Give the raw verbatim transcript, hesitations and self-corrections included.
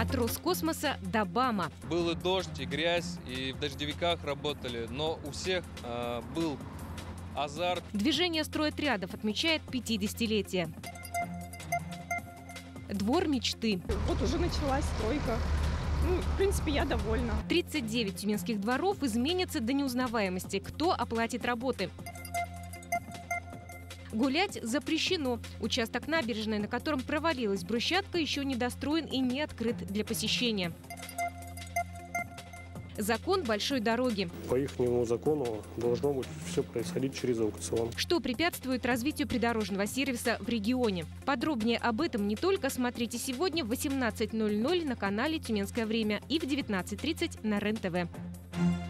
От Роскосмоса до БАМа. Был и дождь, и грязь, и в дождевиках работали, но у всех э, был азарт. Движение стройотрядов отмечает пятидесятилетие. Двор мечты. Вот уже началась стройка. Ну, в принципе, я довольна. тридцать девять тюменских дворов изменятся до неузнаваемости. Кто оплатит работы? Гулять запрещено. Участок набережной, на котором провалилась брусчатка, еще не достроен и не открыт для посещения. Закон большой дороги. По ихнему закону должно быть все происходить через аукцион. Что препятствует развитию придорожного сервиса в регионе? Подробнее об этом не только смотрите сегодня в восемнадцать ноль ноль на канале «Тюменское время» и в девятнадцать тридцать на РЕН-ТВ.